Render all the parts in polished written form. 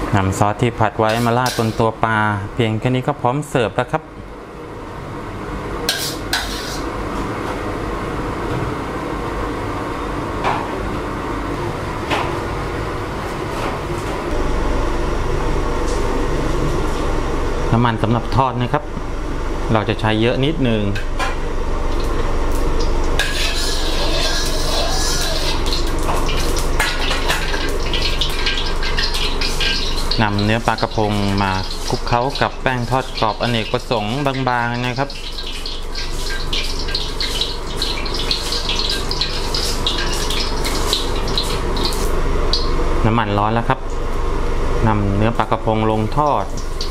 นำซอสที่ผัดไว้มาราดบนตัวปลาเพียงแค่นี้ก็พร้อมเสิร์ฟแล้วครับน้ำมันสำหรับทอดนะครับเราจะใช้เยอะนิดนึงนำเนื้อปลากระพงมาคลุกเคล้ากับแป้งทอดกรอบอเนกประสงค์บางๆนะครับน้ำมันร้อนแล้วครับนำเนื้อปลากระพงลงทอด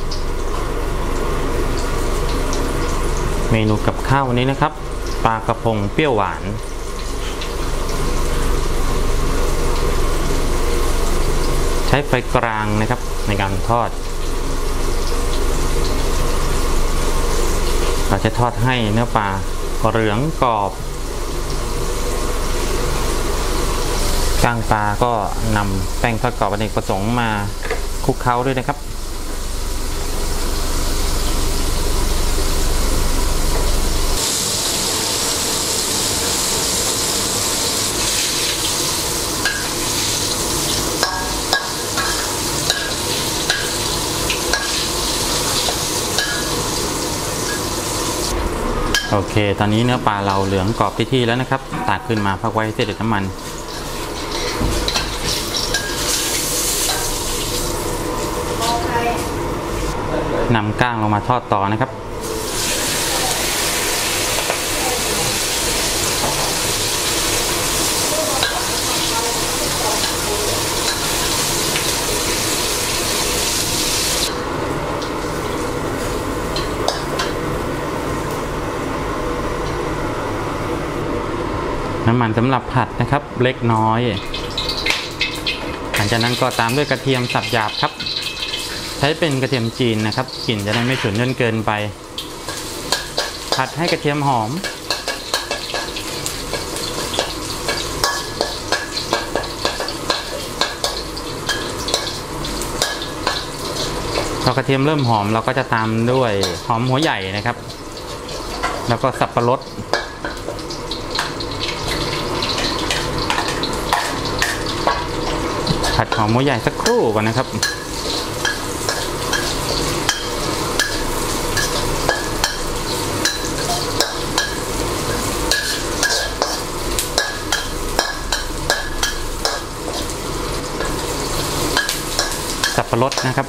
เมนูกับข้าววันนี้นะครับปลากระพงเปรี้ยวหวานใช้ไฟกลางนะครับในการทอดเราจะทอดให้เนื้อปลาเหลืองกรอบก้างปลาก็นำแป้งทอดกรอบอเนกประสงค์มาคลุกเคล้าด้วยนะครับโอเคตอนนี้เนื้อปลาเราเหลืองกรอบที่แล้วนะครับตักขึ้นมาพักไว้ให้เสด็จน้ำมันนำก้างลงมาทอดต่อนะครับน้ำมันสำหรับผัดนะครับเล็กน้อยหลังจากนั้นก็ตามด้วยกระเทียมสับหยาบครับใช้เป็นกระเทียมจีนนะครับกลิ่นจะได้ไม่ฉุนจนเกินไปผัดให้กระเทียมหอมพอกระเทียมเริ่มหอมเราก็จะตามด้วยหอมหัวใหญ่นะครับแล้วก็สับปะรดผัดหอมหัวใหญ่สักครู่ก่อนนะครับสับปะรดนะครับ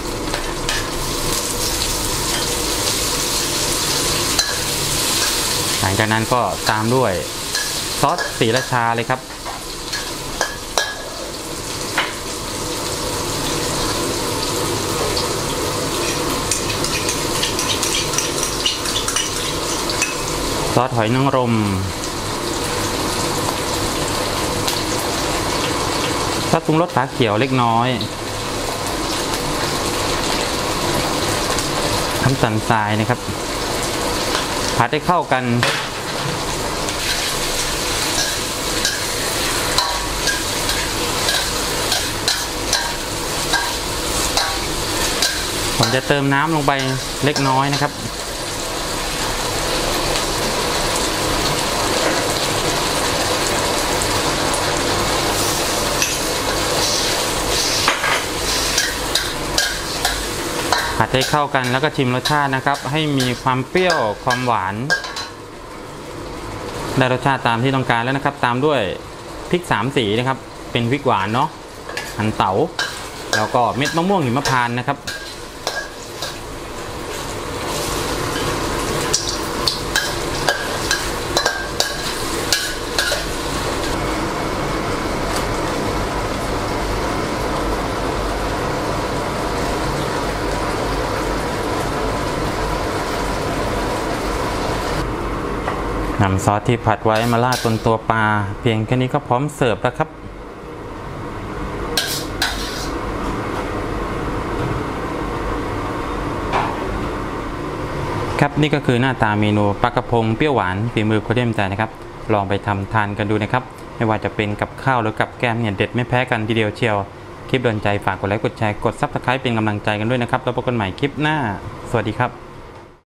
หลังจากนั้นก็ตามด้วยซอสศรีราชาเลยครับซอสหอยนางรมซอสปรุงรสฝาเขียวเล็กน้อยน้ำตาลทรายนะครับผัดให้เข้ากันผมจะเติมน้ำลงไปเล็กน้อยนะครับผัดให้เข้ากันแล้วก็ชิมรสชาตินะครับให้มีความเปรี้ยวความหวานได้รสชาติตามที่ต้องการแล้วนะครับตามด้วยพริก3 สีนะครับเป็นพริกหวานเนาะหั่นเต๋าแล้วก็เม็ดมะม่วงหิมพานต์นะครับนำซอสที่ผัดไว้มาราดบนตัวปลาเพียงแค่นี้ก็พร้อมเสิร์ฟแล้วครับครับนี่ก็คือหน้าตาเมนูปลากระพงเปรี้ยวหวานฝีมือคุณเดมใจนะครับลองไปทำทานกันดูนะครับไม่ว่าจะเป็นกับข้าวหรือกับแกล้มเนี่ยเด็ดไม่แพ้กันทีเดียวเชียวคลิปโดนใจฝากกดไลค์กดแชร์กด Subscribe เป็นกำลังใจกันด้วยนะครับแล้วพบกันใหม่คลิปหน้าสวัสดีครับ